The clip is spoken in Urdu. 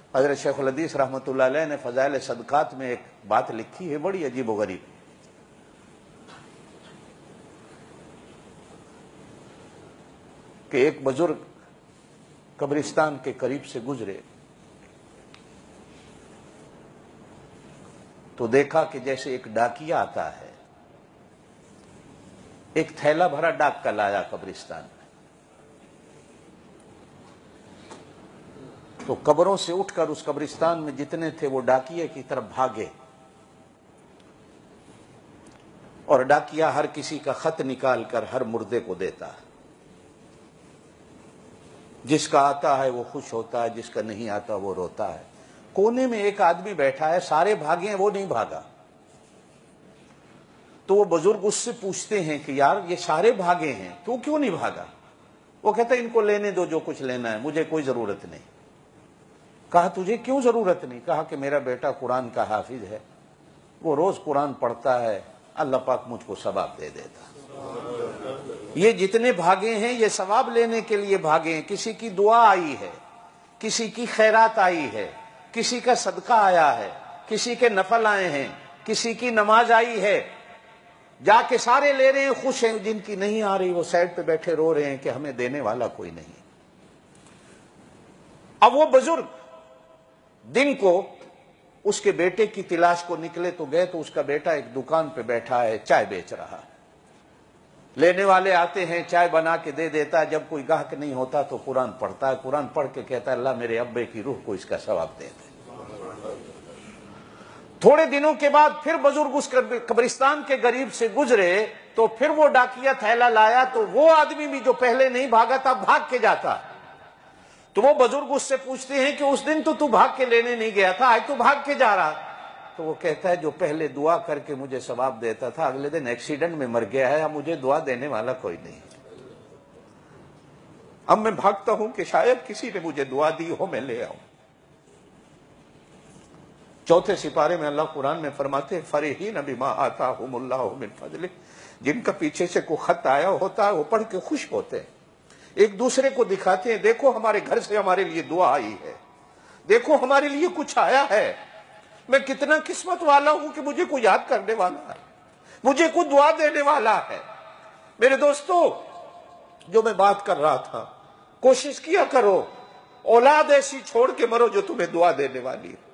حضرت شیخ الحدیث رحمۃ اللہ علیہ نے فضائل صدقات میں ایک بات لکھی ہے بڑی عجیب و غریب، کہ ایک بزرگ قبرستان کے قریب سے گزرے تو دیکھا کہ جیسے ایک ڈاکیا آتا ہے، ایک تھیلا بھرا ڈاک کا لایا قبرستان میں، تو قبروں سے اٹھ کر اس قبرستان میں جتنے تھے وہ ڈاکیے کی طرف بھاگے، اور ڈاکیا ہر کسی کا خط نکال کر ہر مردے کو دیتا ہے، جس کا آتا ہے وہ خوش ہوتا ہے، جس کا نہیں آتا وہ روتا ہے۔ کونے میں ایک آدمی بیٹھا ہے، سارے بھاگے ہیں، وہ نہیں بھاگا۔ تو وہ بزرگ اس سے پوچھتے ہیں کہ یار یہ سارے بھاگے ہیں، تو کیوں نہیں بھاگا؟ وہ کہتا ہے ان کو لینے دو جو کچھ لینا ہے، مجھے کوئی ضرورت نہیں۔ کہا تجھے کیوں ضرورت نہیں؟ کہا کہ میرا بیٹا قرآن کا حافظ ہے، وہ روز قرآن پڑھتا ہے، اللہ پاک مجھ کو ثواب دے دیتا۔ یہ جتنے بھاگے ہیں یہ ثواب لینے کے لیے بھاگے ہیں، کسی کی دعا آئی ہے، کسی کی خیرات آئی ہے، کسی کا صدقہ آیا ہے، کسی کے نفل آئے ہیں، کسی کی نماز آئی ہے، جا کے سارے لے رہے ہیں، خوش ہیں۔ جن کی نہیں آ رہی وہ سائڈ پہ بیٹھے رو رہے ہیں کہ ہمیں دینے والا کوئی نہیں۔ اب وہ بزرگ دن کو اس کے بیٹے کی تلاش کو نکلے تو گئے تو اس کا بیٹا ایک دکان پہ بیٹھا ہے، چائے بیچ رہا ہے۔ لینے والے آتے ہیں، چائے بنا کے دے دیتا ہے، جب کوئی گاہک نہیں ہوتا تو قرآن پڑھتا ہے، قرآن پڑھ کے کہتا ہے اللہ میرے ابے کی روح کو اس کا ثواب دے دے۔ تھوڑے دنوں کے بعد پھر بزرگ اس قبرستان کے قریب سے گزرے تو پھر وہ ڈاکیا تھیلا لایا، تو وہ آدمی بھی جو پہلے نہیں بھاگا تھا بھاگ کے جاتا۔ تو وہ بزرگ اس سے پوچھتے ہیں کہ اس دن تو بھاگ کے لینے نہیں گیا تھا، آج تو بھاگ کے جا رہا۔ تو وہ کہتا ہے جو پہلے دعا کر کے مجھے ثواب دیتا تھا اگلے دن ایکسیڈنٹ میں مر گیا ہے، اب مجھے دعا دینے والا کوئی نہیں۔ اب میں بھاگتا ہوں کہ شاید کسی نے مجھے دعا دی ہو، میں لے آؤں۔ چوتھے سپارے میں اللہ قرآن میں فرماتے ہیں فرحین بما آتاہم اللہ من فضلہ، جن کا پیچھے سے کوئی خط آیا ہوتا ہے وہ پڑھ کے خوش ہوتے ہیں، ایک دوسرے کو دکھاتے ہیں دیکھو ہمارے گھر سے ہمارے لیے دعا آئی ہے، دیکھو ہمارے لیے کچھ آیا ہے، میں کتنا قسمت والا ہوں کہ مجھے کوئی یاد کرنے والا ہے، مجھے کوئی دعا دینے والا ہے۔ میرے دوستو جو میں بات کر رہا تھا، کوشش کیا کرو اولاد ایسی چھوڑ کے مرو جو تمہیں دعا دینے والی ہے۔